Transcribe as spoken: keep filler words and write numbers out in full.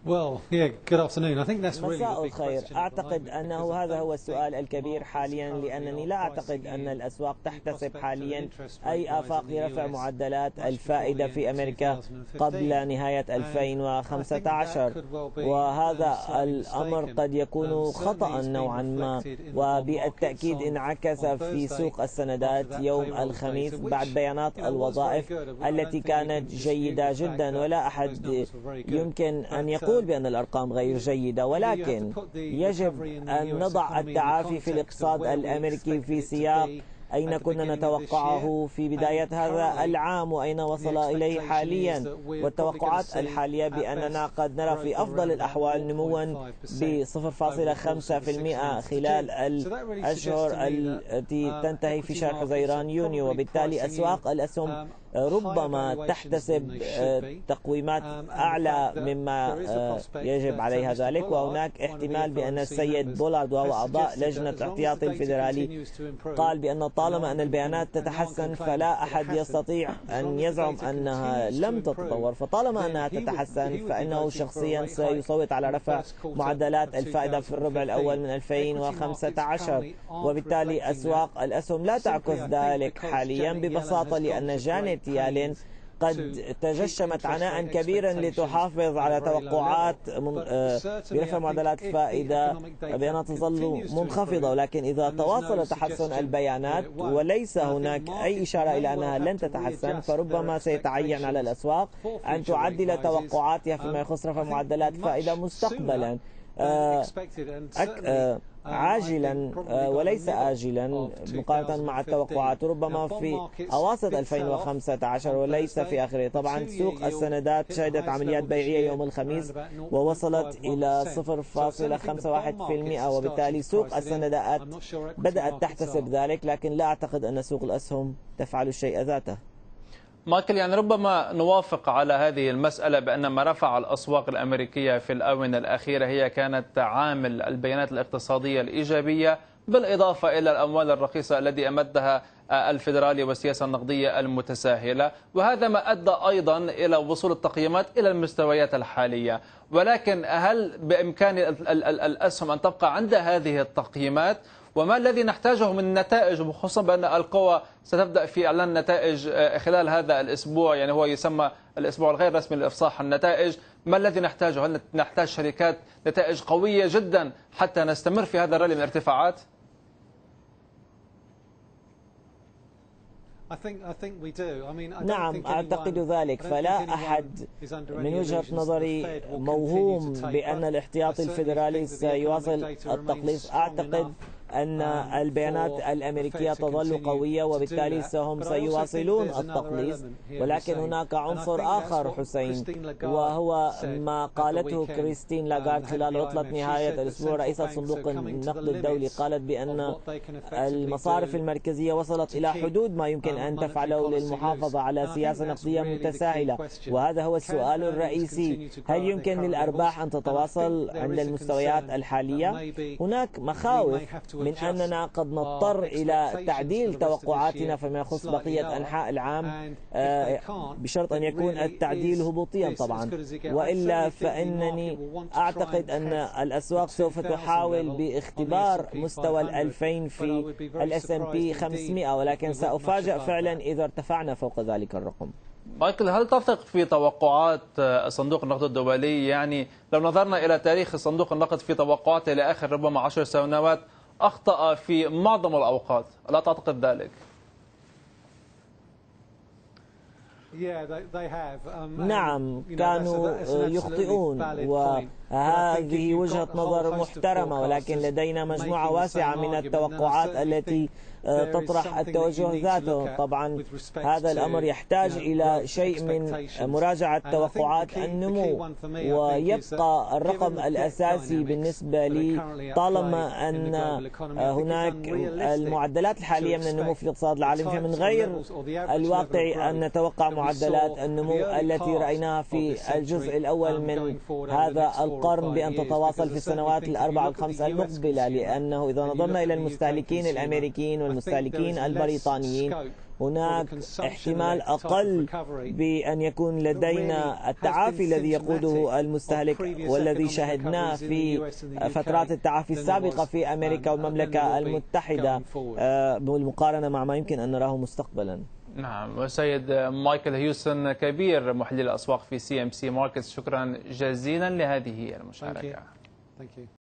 مساء الخير. أعتقد أنه هذا هو السؤال الكبير حاليا، لأنني لا أعتقد أن الأسواق تحتسب حاليا أي آفاق لرفع معدلات الفائدة في أمريكا قبل نهاية ألفين وخمسة عشر، وهذا الأمر قد يكون خطأ نوعا ما، وبالتأكيد انعكس في سوق السندات يوم الخميس بعد بيانات الوظائف التي كانت جيدة جدا، ولا أحد يمكن أن يقول بأن الأرقام غير جيدة، ولكن يجب أن نضع التعافي في الاقتصاد الأمريكي في سياق أين كنا نتوقعه في بداية هذا العام وأين وصل إليه حاليا. والتوقعات الحالية بأننا قد نرى في أفضل الأحوال نموا ب صفر فاصلة خمسة بالمئة خلال الأشهر التي تنتهي في شهر حزيران يونيو، وبالتالي أسواق الأسهم ربما تحتسب تقويمات أعلى مما يجب عليها ذلك. وهناك احتمال بأن السيد بولارد وهو أعضاء لجنة الاحتياطي الفيدرالي قال بأن طالما أن البيانات تتحسن فلا أحد يستطيع أن يزعم أنها لم تتطور، فطالما أنها تتحسن فإنه شخصيا سيصوت على رفع معدلات الفائدة في الربع الأول من ألفين وخمسة عشر. وبالتالي أسواق الأسهم لا تعكس ذلك حاليا ببساطة لأن جانيت يالين قد تجشمت عناء كبيرا لتحافظ على توقعات برفع معدلات الفائدة بأنها تظل منخفضة، ولكن إذا تواصل تحسن البيانات وليس هناك أي إشارة إلى أنها لن تتحسن، فربما سيتعين على الأسواق أن تعدل توقعاتها فيما يخص رفع معدلات فائدة مستقبلا أك... عاجلا وليس آجلا مقارنة مع التوقعات، ربما في أواسط ألفين وخمسة عشر وليس في آخره. طبعا سوق السندات شهدت عمليات بيعية يوم الخميس ووصلت إلى صفر فاصلة خمسة واحد بالمئة، وبالتالي سوق السندات بدأت تحتسب ذلك، لكن لا أعتقد أن سوق الأسهم تفعل الشيء ذاته. مايكل، يعني ربما نوافق على هذه المسألة بأن ما رفع الأسواق الأمريكية في الآونة الأخيرة هي كانت عامل البيانات الاقتصادية الإيجابية، بالإضافة إلى الأموال الرخيصة التي أمدها الفيدرالي والسياسة النقدية المتساهلة، وهذا ما أدى أيضا إلى وصول التقييمات إلى المستويات الحالية. ولكن هل بإمكان الأسهم أن تبقى عند هذه التقييمات؟ وما الذي نحتاجه من نتائج، خصوصا بأن القوى ستبدأ في إعلان نتائج خلال هذا الأسبوع، يعني هو يسمى الأسبوع الغير رسمي لإفصاح النتائج. ما الذي نحتاجه؟ هل نحتاج شركات نتائج قوية جدا حتى نستمر في هذا الرالي من الارتفاعات؟ نعم، أعتقد ذلك. فلا أحد من وجهة نظري موهوم بأن الاحتياطي الفيدرالي سيواصل التقليص. أعتقد أن البيانات الأمريكية تظل قوية وبالتالي هم سيواصلون التقليص، ولكن هناك عنصر آخر حسين، وهو ما قالته كريستين لاغارد خلال عطلة نهاية الأسبوع. رئيسة صندوق النقد الدولي قالت بأن المصارف المركزية وصلت إلى حدود ما يمكن أن تفعله للمحافظة على سياسة نقدية متساهلة، وهذا هو السؤال الرئيسي. هل يمكن للأرباح أن تتواصل عند المستويات الحالية؟ هناك مخاوف من أننا قد نضطر إلى تعديل توقعاتنا فيما يخص بقية أنحاء العام، بشرط أن يكون التعديل هبوطيا طبعا، وإلا فإنني أعتقد أن الأسواق سوف تحاول باختبار مستوى الألفين في الاس ام بي خمسمئة، ولكن سأفاجأ فعلا إذا ارتفعنا فوق ذلك الرقم. مايكل، هل تثق في توقعات صندوق النقد الدولي؟ يعني لو نظرنا إلى تاريخ صندوق النقد في توقعاته لآخر ربما عشر سنوات أخطأ في معظم الأوقات، لا تعتقد ذلك؟ نعم، كانوا يخطئون، وهذه وجهة نظر محترمة، ولكن لدينا مجموعة واسعة من التوقعات التي تطرح التوجه ذاته. طبعا هذا الأمر يحتاج إلى شيء من مراجعة توقعات النمو، ويبقى الرقم الأساسي بالنسبة لي طالما أن هناك المعدلات الحالية من النمو في الاقتصاد العالمي، فمن غير الواقع أن نتوقع معدلات النمو التي رأيناها في الجزء الأول من هذا القرن بأن تتواصل في السنوات الأربع الخمسة المقبلة، لأنه إذا نظرنا إلى المستهلكين الأمريكيين والمستهلكين البريطانيين هناك احتمال أقل بأن يكون لدينا التعافي الذي يقوده المستهلك والذي شاهدناه في فترات التعافي السابقة في أمريكا والمملكة المتحدة بالمقارنة مع ما يمكن أن نراه مستقبلا. نعم. وسيد مايكل هيوسن كبير محلل الأسواق في سي ام سي ماركتس، شكرا جزيلا لهذه المشاركة.